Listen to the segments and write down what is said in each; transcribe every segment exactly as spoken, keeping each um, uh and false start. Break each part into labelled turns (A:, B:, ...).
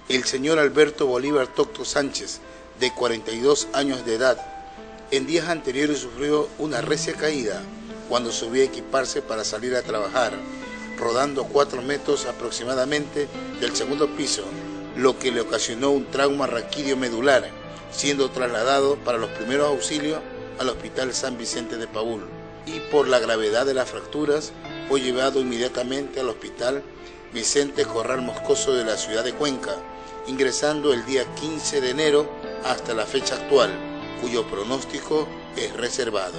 A: El señor Alberto Bolívar Tocto Sánchez, de cuarenta y dos años de edad, en días anteriores sufrió una recia caída cuando subía a equiparse para salir a trabajar, rodando cuatro metros aproximadamente del segundo piso, lo que le ocasionó un trauma raquídeo medular, siendo trasladado para los primeros auxilios al Hospital San Vicente de Paúl, y por la gravedad de las fracturas fue llevado inmediatamente al Hospital Vicente Corral Moscoso de la ciudad de Cuenca, ingresando el día quince de enero hasta la fecha actual, cuyo pronóstico es reservado.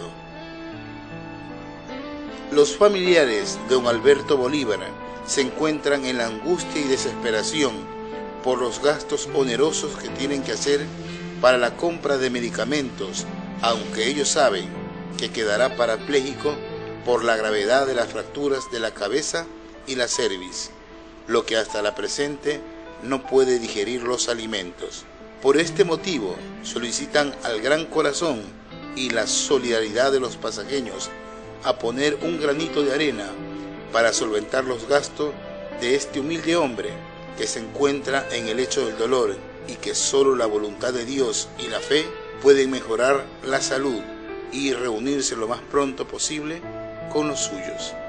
A: Los familiares de don Alberto Bolívar se encuentran en la angustia y desesperación por los gastos onerosos que tienen que hacer para la compra de medicamentos, aunque ellos saben que quedará parapléjico por la gravedad de las fracturas de la cabeza y la cerviz, lo que hasta la presente no puede digerir los alimentos. Por este motivo solicitan al Gran Corazón y la solidaridad de los pasajeños a poner un granito de arena para solventar los gastos de este humilde hombre que se encuentra en el lecho del dolor y que solo la voluntad de Dios y la fe pueden mejorar la salud y reunirse lo más pronto posible con los suyos.